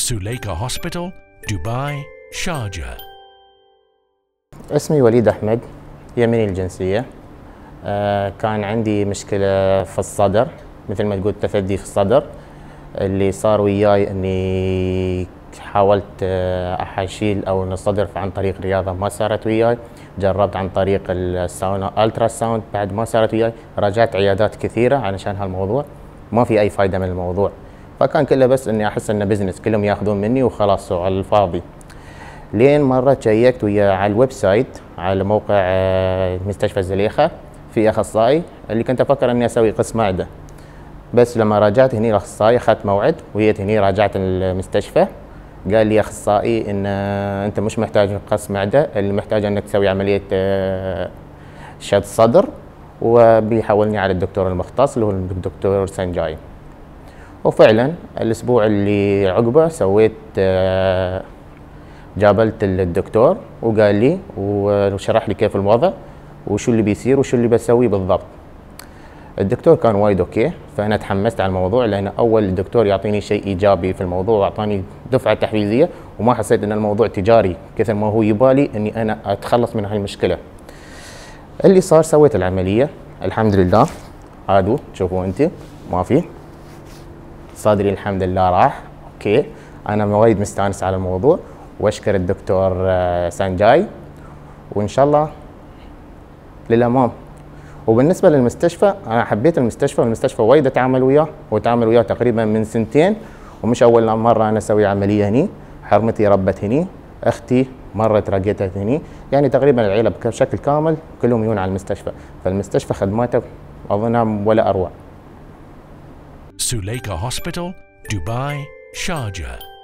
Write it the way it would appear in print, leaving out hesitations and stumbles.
سوليكا هوسبيتال، دبي، شارجة. اسمي وليد أحمد، يمني الجنسية. كان عندي مشكلة في الصدر، مثل ما تقول تثدي في الصدر. اللي صار وياي اني حاولت احاشيل او الصدر عن طريق رياضة، ما صارت وياي. جربت عن طريق الساونا الترا ساوند، بعد ما صارت وياي. رجعت عيادات كثيرة علشان هالموضوع، ما في اي فايدة من الموضوع. فكان كله بس اني احس انه بزنس، كلهم ياخذون مني وخلاص على الفاضي. لين مرة شيكت ويا على الويب سايت، على موقع مستشفى زليخة، في اخصائي اللي كنت افكر اني اسوي قسم معدة. بس لما راجعت هني الاخصائي، اخذت موعد وجيت هني، راجعت المستشفى، قال لي اخصائي ان انت مش محتاج قسم معدة، اللي محتاج انك تسوي عملية شد صدر، وبيحولني على الدكتور المختص اللي هو الدكتور سانجاي. وفعلا الاسبوع اللي عقبه سويت جابلت الدكتور وقال لي وشرح لي كيف الوضع وشو اللي بيصير وشو اللي بسوي بالضبط. الدكتور كان وايد اوكي، فانا تحمست على الموضوع، لان اول دكتور يعطيني شيء ايجابي في الموضوع واعطاني دفعه تحفيزيه، وما حسيت ان الموضوع تجاري كثر ما هو يبالي اني انا اتخلص من هاي المشكله. اللي صار سويت العمليه الحمد لله، عادوا تشوفوا انت ما في صدري الحمد لله راح اوكي. انا وايد مستانس على الموضوع، واشكر الدكتور سانجاي، وان شاء الله للامام. وبالنسبه للمستشفى، انا حبيت المستشفى، والمستشفى وايد اتعامل وياه، واتعامل وياه تقريبا من 2 سنين، ومش اول مره انا اسوي عمليه هني. حرمتي ربت هني، اختي مرت رقيتها هني، يعني تقريبا العيله بشكل كامل كلهم يجون على المستشفى. فالمستشفى خدماته اظنها ولا اروع. سوليكا هوسبيتال، دبي، شارجة.